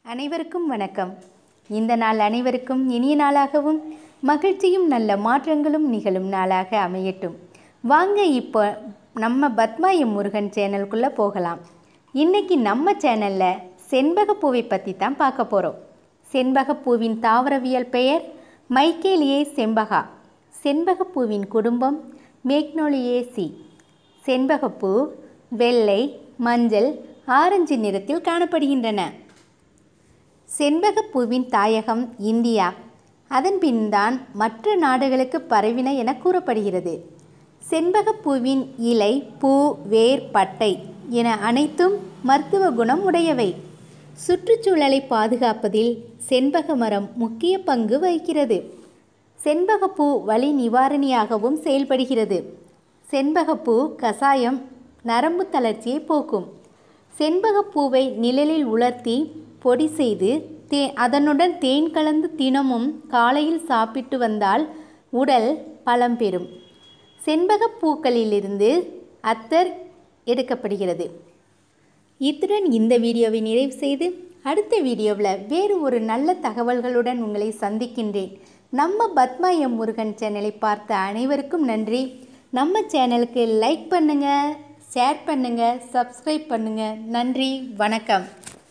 அனைவருக்கும் வணக்கம். இந்த நாள் அனைவருக்கும் இனிய நாளாகவும் மகிழ்ச்சியும் நல்ல மாற்றங்களும் நிகழும் நாளாக அமையட்டும். வாங்க இப்போ நம்ம பத்மா எம் முருகன் சேனலுக்குள்ளே போகலாம். இன்றைக்கி நம்ம சேனலில் செண்பகப்பூவை பற்றி தான் பார்க்க போகிறோம். செண்பகப்பூவின் தாவரவியல் பெயர் மைக்கேலியே செம்பகா. செண்பகப்பூவின் குடும்பம் மேக்னோலியேசி. செண்பகப்பூ வெள்ளை, மஞ்சள், ஆரஞ்சு நிறத்தில் காணப்படுகின்றன. செண்பகப்பூவின் தாயகம் இந்தியா. அதன் பின்தான் மற்ற நாடுகளுக்கு பரவின என கூறப்படுகிறது. செண்பகப்பூவின் இலை, பூ, வேர், பட்டை என அனைத்தும் மருத்துவ குணம் உடையவை. சுற்றுச்சூழலை பாதுகாப்பதில் செண்பக மரம் முக்கிய பங்கு வகிக்கிறது. செண்பகப்பூ வலி நிவாரணியாகவும் செயல்படுகிறது. செண்பகப்பூ கசாயம் நரம்பு தளர்ச்சியை போக்கும். செண்பகப்பூவை நிழலில் உலர்த்தி பொடி செய்து அதனுடன் தேன் கலந்து தினமும் காலையில் சாப்பிட்டு வந்தால் உடல் பலம் பெறும். செண்பகப்பூக்களிலிருந்து அத்தர் எடுக்கப்படுகிறது. இத்துடன் இந்த வீடியோவை நிறைவு செய்து அடுத்த வீடியோவில் வேறு ஒரு நல்ல தகவல்களுடன் உங்களை சந்திக்கின்றேன். நம்ம பத்மா எம் முருகன் சேனலை பார்த்த அனைவருக்கும் நன்றி. நம்ம சேனலுக்கு லைக் பண்ணுங்கள், ஷேர் பண்ணுங்கள், சப்ஸ்கிரைப் பண்ணுங்கள். நன்றி, வணக்கம்.